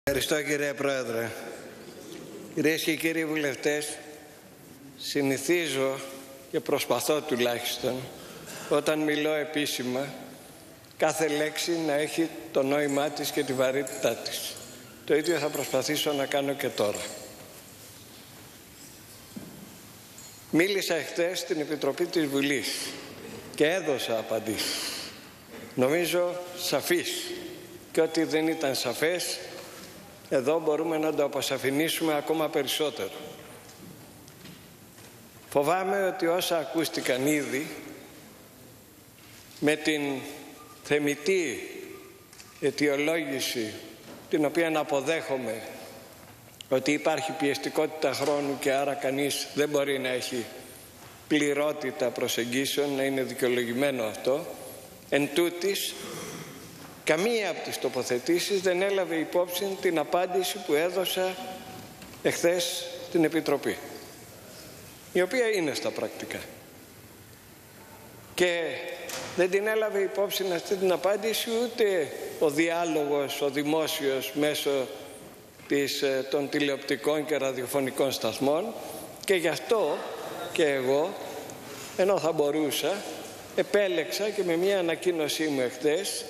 Ευχαριστώ κύριε Πρόεδρε. Κυρίες και κύριοι βουλευτές, συνηθίζω και προσπαθώ τουλάχιστον όταν μιλώ επίσημα κάθε λέξη να έχει το νόημά της και τη βαρύτητά της. Το ίδιο θα προσπαθήσω να κάνω και τώρα. Μίλησα εχθές στην Επιτροπή της Βουλής και έδωσα απαντήσεις. Νομίζω σαφείς, και ό,τι δεν ήταν σαφές εδώ μπορούμε να το αποσαφηνίσουμε ακόμα περισσότερο. Φοβάμαι ότι όσα ακούστηκαν ήδη με την θεμιτή αιτιολόγηση, την οποία αποδέχομαι, ότι υπάρχει πιεστικότητα χρόνου και άρα κανείς δεν μπορεί να έχει πληρότητα προσεγγίσεων, να είναι δικαιολογημένο αυτό, εν τούτης καμία από τις τοποθετήσεις δεν έλαβε υπόψη την απάντηση που έδωσα εχθές στην Επιτροπή, η οποία είναι στα πρακτικά. Και δεν την έλαβε υπόψη αυτή την απάντηση ούτε ο διάλογος, ο δημόσιος, μέσω των τηλεοπτικών και ραδιοφωνικών σταθμών, και γι' αυτό και εγώ, ενώ θα μπορούσα, επέλεξα και με μια ανακοίνωσή μου εχθές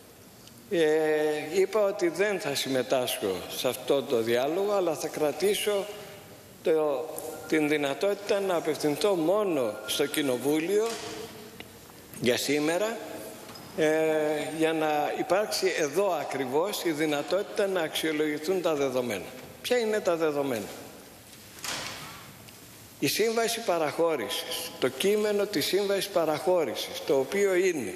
είπα ότι δεν θα συμμετάσχω σε αυτό το διάλογο, αλλά θα κρατήσω την δυνατότητα να απευθυνθώ μόνο στο Κοινοβούλιο για σήμερα, για να υπάρξει εδώ ακριβώς η δυνατότητα να αξιολογηθούν τα δεδομένα. Ποια είναι τα δεδομένα? Η σύμβαση παραχώρησης, το κείμενο της σύμβασης παραχώρησης, το οποίο είναι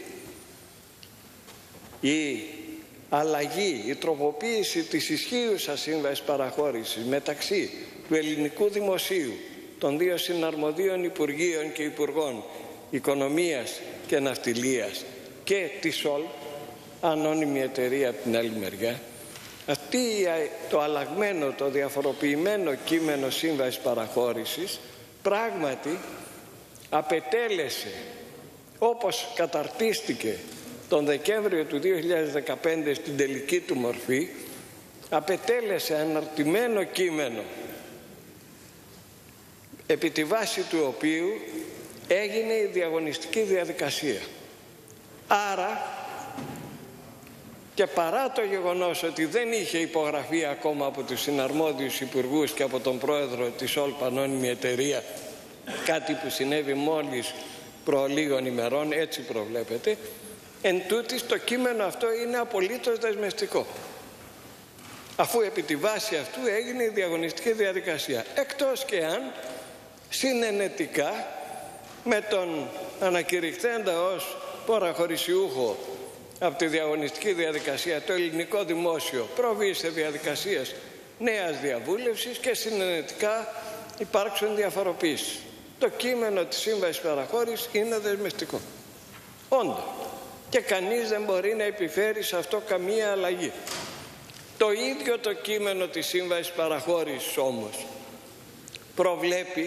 η αλλαγή, η τροποποίηση της ισχύουσας σύμβασης παραχώρησης μεταξύ του ελληνικού δημοσίου, των δύο συναρμοδίων Υπουργείων και Υπουργών Οικονομίας και Ναυτιλίας και τη ΣΟΛ, ανώνυμη εταιρεία από την άλλη μεριά. Το αλλαγμένο, το διαφοροποιημένο κείμενο σύμβασης παραχώρησης πράγματι απετέλεσε, όπως καταρτίστηκε τον Δεκέμβριο του 2015 στην τελική του μορφή, απετέλεσε αναρτημένο κείμενο επί τη βάση του οποίου έγινε η διαγωνιστική διαδικασία. Άρα, και παρά το γεγονός ότι δεν είχε υπογραφεί ακόμα από τους συναρμόδιους υπουργούς και από τον πρόεδρο της ΟΛ, ανώνυμη εταιρεία, κάτι που συνέβη μόλις προ λίγων ημερών, έτσι προβλέπεται, εν τούτης το κείμενο αυτό είναι απολύτως δεσμευτικό, αφού επί τη βάση αυτού έγινε η διαγωνιστική διαδικασία, εκτός και αν συνενετικά με τον ανακηρυχθέντα ως παραχωρησιούχο από τη διαγωνιστική διαδικασία το ελληνικό δημόσιο προβεί σε διαδικασίες νέας διαβούλευσης και συνενετικά υπάρξουν διαφοροποίησεις. Το κείμενο της σύμβασης παραχώρησης είναι δεσμευτικό, όντως, και κανείς δεν μπορεί να επιφέρει σε αυτό καμία αλλαγή. Το ίδιο το κείμενο της σύμβασης παραχώρησης όμως προβλέπει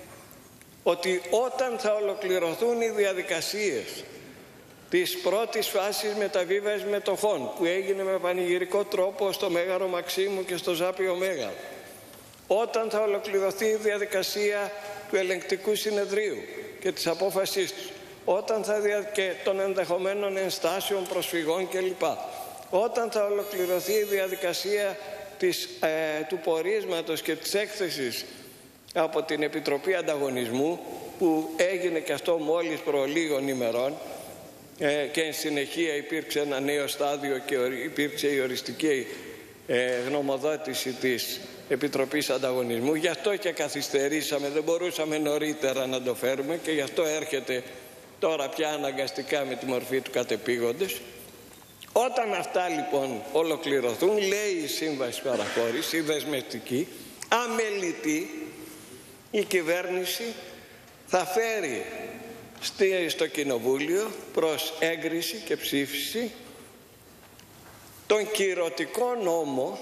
ότι όταν θα ολοκληρωθούν οι διαδικασίες της πρώτης φάσης μεταβίβασης μετοχών, που έγινε με πανηγυρικό τρόπο στο Μέγαρο Μαξίμου και στο Ζάπιο Μέγαρο, όταν θα ολοκληρωθεί η διαδικασία του ελεγκτικού συνεδρίου και της απόφασής του, όταν και των ενδεχομένων ενστάσεων, προσφυγών κλπ, όταν θα ολοκληρωθεί η διαδικασία του πορίσματος και της έκθεσης από την Επιτροπή Ανταγωνισμού, που έγινε και αυτό μόλις προ λίγων ημερών, και εν συνεχεία υπήρξε ένα νέο στάδιο και υπήρξε η οριστική γνωμοδότηση της Επιτροπής Ανταγωνισμού. Γι' αυτό και καθυστερήσαμε, δεν μπορούσαμε νωρίτερα να το φέρουμε και γι' αυτό έρχεται τώρα πια αναγκαστικά με τη μορφή του κατεπήγοντος. Όταν αυτά λοιπόν ολοκληρωθούν, λέει η σύμβαση παραχώρησης, η δεσμευτική, αμελητή, η κυβέρνηση θα φέρει στο Κοινοβούλιο προς έγκριση και ψήφιση τον κυρωτικό νόμο,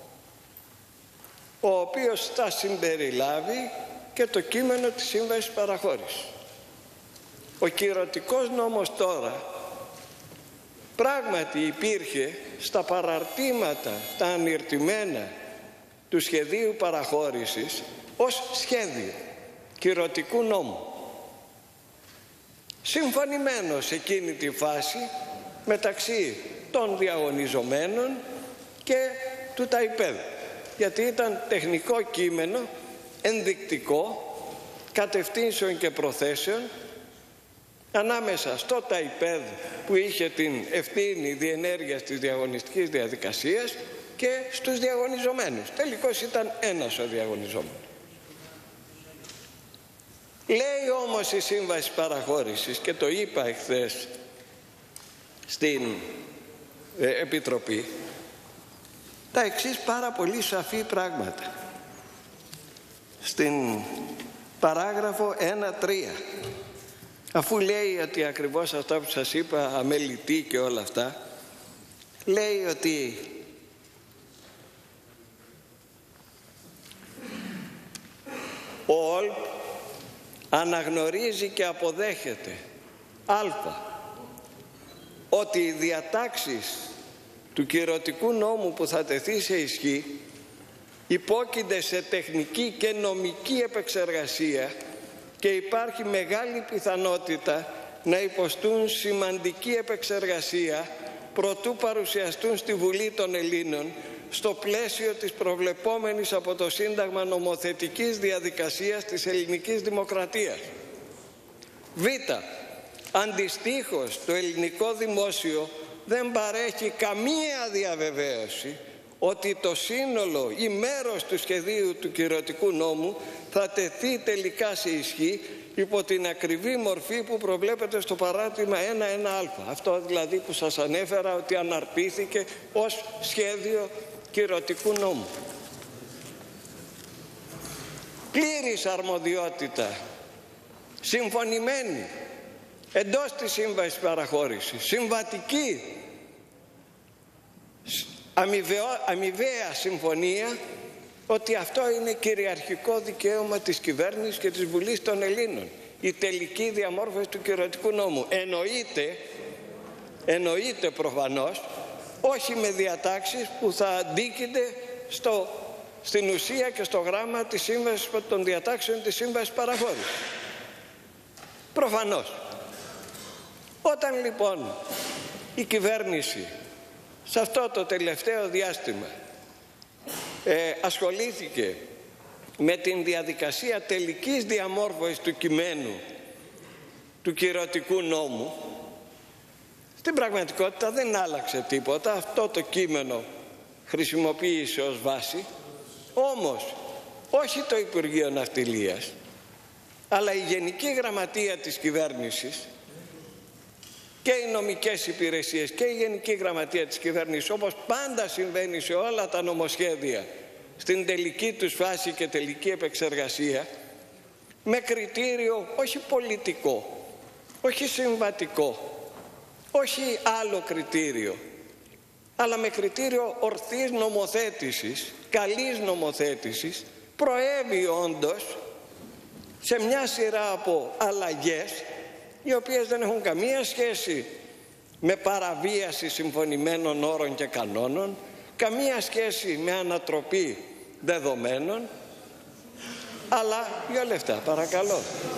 ο οποίος θα συμπεριλάβει και το κείμενο της σύμβασης παραχώρησης. Ο κυρωτικός νόμος τώρα πράγματι υπήρχε στα παραρτήματα τα ανιρτημένα του σχεδίου παραχώρησης ως σχέδιο κυρωτικού νόμου, συμφωνημένο σε εκείνη τη φάση μεταξύ των διαγωνιζομένων και του ΤΑΙΠΕΔ, γιατί ήταν τεχνικό κείμενο ενδεικτικό κατευθύνσεων και προθέσεων ανάμεσα στο ΤΑΙΠΕΔ που είχε την ευθύνη διενέργειας της διαγωνιστικής διαδικασίας και στους διαγωνιζομένους. Τελικώς ήταν ένας ο διαγωνιζόμενος. Λέει όμως η Σύμβαση Παραχώρησης, και το είπα εχθές στην Επιτροπή, τα εξής πάρα πολύ σαφή πράγματα. Στην παράγραφο 1.3, αφού λέει ότι ακριβώς αυτά που σας είπα, αμελητή και όλα αυτά, λέει ότι ο ΟΛΠ αναγνωρίζει και αποδέχεται ότι οι διατάξεις του κυρωτικού νόμου που θα τεθεί σε ισχύ υπόκεινται σε τεχνική και νομική επεξεργασία και υπάρχει μεγάλη πιθανότητα να υποστούν σημαντική επεξεργασία προτού παρουσιαστούν στη Βουλή των Ελλήνων στο πλαίσιο της προβλεπόμενης από το Σύνταγμα νομοθετικής διαδικασίας της ελληνικής δημοκρατίας. Β. Αντιστοίχως, το ελληνικό δημόσιο δεν παρέχει καμία διαβεβαίωση ότι το σύνολο ή μέρος του σχεδίου του κυρωτικού νόμου θα τεθεί τελικά σε ισχύ υπό την ακριβή μορφή που προβλέπεται στο παράρτημα 1.1α. Αυτό δηλαδή που σας ανέφερα ότι αναρτήθηκε ως σχέδιο κυρωτικού νόμου. Πλήρης αρμοδιότητα, συμφωνημένη εντός της Σύμβασης Παραχώρησης, συμβατική, αμοιβαία συμφωνία ότι αυτό είναι κυριαρχικό δικαίωμα της κυβέρνησης και της Βουλής των Ελλήνων, η τελική διαμόρφωση του κυρωτικού νόμου. Εννοείται προφανώς όχι με διατάξεις που θα αντίκειται στην ουσία και στο γράμμα της σύμβασης, των διατάξεων της Σύμβασης Παραχώρησης. Προφανώς. Όταν λοιπόν η κυβέρνηση σε αυτό το τελευταίο διάστημα ασχολήθηκε με την διαδικασία τελικής διαμόρφωσης του κειμένου του κυρωτικού νόμου, στην πραγματικότητα δεν άλλαξε τίποτα. Αυτό το κείμενο χρησιμοποίησε ως βάση, όμως όχι το Υπουργείο Ναυτιλίας, αλλά η Γενική Γραμματεία της Κυβέρνησης και οι νομικές υπηρεσίες και η Γενική Γραμματεία της Κυβέρνησης, όπως πάντα συμβαίνει σε όλα τα νομοσχέδια, στην τελική τους φάση και τελική επεξεργασία, με κριτήριο όχι πολιτικό, όχι συμβατικό, όχι άλλο κριτήριο, αλλά με κριτήριο ορθής νομοθέτησης, καλής νομοθέτησης, προέβη όντως σε μια σειρά από αλλαγές οι οποίες δεν έχουν καμία σχέση με παραβίαση συμφωνημένων όρων και κανόνων, καμία σχέση με ανατροπή δεδομένων, αλλά 2 λεπτά παρακαλώ.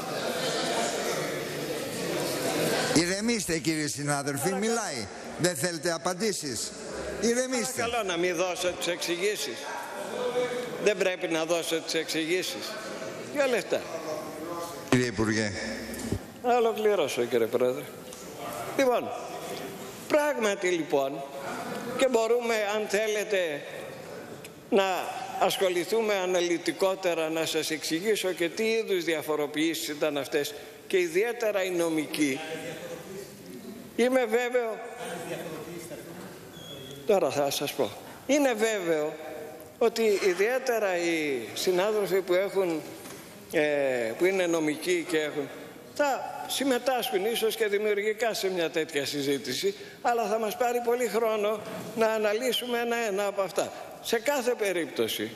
Ηρεμήστε κύριε συνάδελφοι, μιλάει. Δεν θέλετε απαντήσεις. Ηρεμήστε. Παρακαλώ να μην δώσω τις εξηγήσεις. Δεν πρέπει να δώσω τις εξηγήσεις. 2 λεπτά. Κύριε Υπουργέ. Να ολοκληρώσω κύριε Πρόεδρε. Λοιπόν, πράγματι λοιπόν, και μπορούμε αν θέλετε να ασχοληθούμε αναλυτικότερα, να σας εξηγήσω και τι είδους διαφοροποιήσεις ήταν αυτές και ιδιαίτερα η νομική. Είμαι βέβαιο, τώρα θα σας πω, είναι βέβαιο ότι ιδιαίτερα οι συνάδελφοι που είναι νομικοί και θα συμμετάσχουν ίσως και δημιουργικά σε μια τέτοια συζήτηση, αλλά θα μας πάρει πολύ χρόνο να αναλύσουμε ένα-ένα από αυτά. Σε κάθε περίπτωση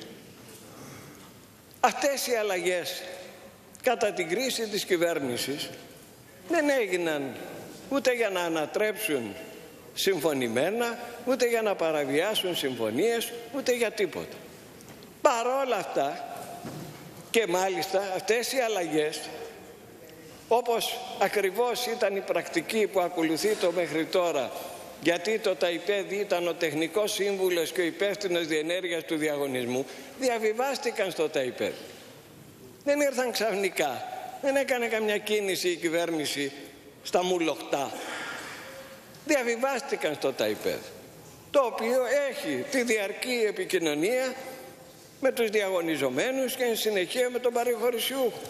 αυτές οι αλλαγές κατά την κρίση της κυβέρνησης δεν έγιναν ούτε για να ανατρέψουν συμφωνημένα, ούτε για να παραβιάσουν συμφωνίες, ούτε για τίποτα. Παρόλα αυτά, και μάλιστα αυτές οι αλλαγές, όπως ακριβώς ήταν η πρακτική που ακολουθεί το μέχρι τώρα, γιατί το ΤΑΙΠΕΔ ήταν ο τεχνικός σύμβουλος και ο υπεύθυνος διενέργειας του διαγωνισμού, διαβιβάστηκαν στο ΤΑΙΠΕΔ. Δεν ήρθαν ξαφνικά, δεν έκανε καμιά κίνηση η κυβέρνηση στα μουλοχτά. Διαβιβάστηκαν στο ΤΑΙΠΕΔ, το οποίο έχει τη διαρκή επικοινωνία με τους διαγωνιζομένους και εν συνεχεία με τον παρεχωρησιούχο.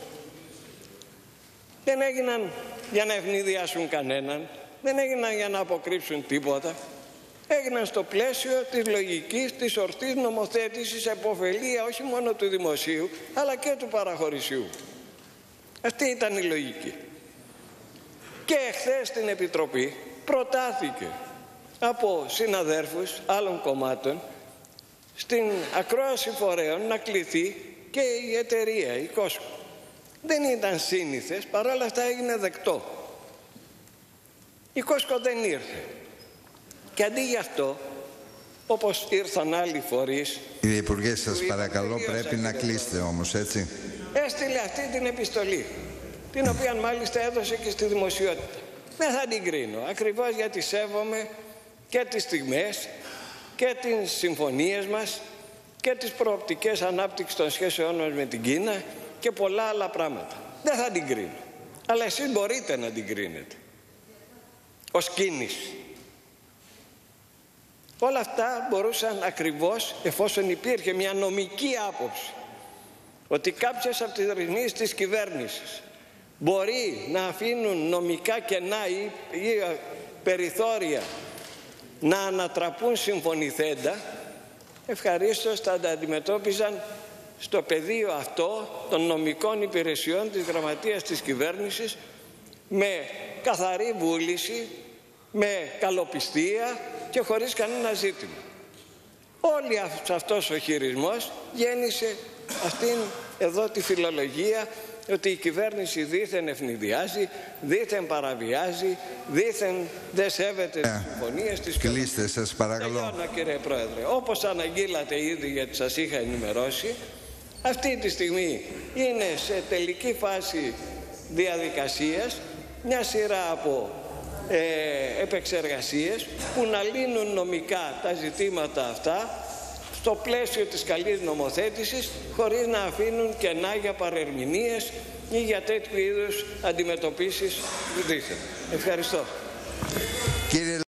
Δεν έγιναν για να ευνηδιάσουν κανέναν, δεν έγιναν για να αποκρύψουν τίποτα. Έγιναν στο πλαίσιο της λογικής, της ορθής νομοθέτησης, επωφελία όχι μόνο του δημοσίου αλλά και του παραχωρησιού. Αυτή ήταν η λογική. Και εχθές στην Επιτροπή προτάθηκε από συναδέρφους άλλων κομμάτων στην ακρόαση φορέων να κληθεί και η εταιρεία, η Κόσκο. Δεν ήταν σύνηθες, παρόλα αυτά έγινε δεκτό. Η Κόσκο δεν ήρθε. Και αντί γι' αυτό, όπως ήρθαν άλλοι φορείς... Κύριε Υπουργέ, σας παρακαλώ, πρέπει να κλείσετε όμως, έτσι. Έστειλε αυτή την επιστολή, την οποία μάλιστα έδωσε και στη δημοσιότητα. Δεν θα την κρίνω, ακριβώς γιατί σέβομαι και τις στιγμές και τις συμφωνίες μας και τις προοπτικές ανάπτυξης των σχέσεών μας με την Κίνα και πολλά άλλα πράγματα. Δεν θα την κρίνω. Αλλά εσείς μπορείτε να την κρίνετε ως κίνηση. Όλα αυτά μπορούσαν ακριβώς, εφόσον υπήρχε μια νομική άποψη ότι κάποιες από τις ρυθμίσεις της κυβέρνησης μπορεί να αφήνουν νομικά κενά ή περιθώρια να ανατραπούν συμφωνηθέντα, ευχαρίστως θα τα αντιμετώπιζαν στο πεδίο αυτό των νομικών υπηρεσιών της Γραμματείας της Κυβέρνησης με καθαρή βούληση, με καλοπιστία και χωρίς κανένα ζήτημα. Όλη αυτός ο χειρισμός γέννησε αυτήν εδώ τη φιλολογία ότι η κυβέρνηση δήθεν ευνηδιάζει, δήθεν παραβιάζει, δήθεν δεν σέβεται τις συμφωνίες της. Κλείστε, σας παρακαλώ. Τελειώνω, κύριε Πρόεδρε. Όπως αναγγείλατε ήδη, γιατί σας είχα ενημερώσει, αυτή τη στιγμή είναι σε τελική φάση διαδικασίας μια σειρά από επεξεργασίες που να λύνουν νομικά τα ζητήματα αυτά στο πλαίσιο της καλής νομοθέτησης, χωρίς να αφήνουν κενά για παρερμηνίες ή για τέτοιου είδους αντιμετωπίσεις που δείχνουν. Ευχαριστώ.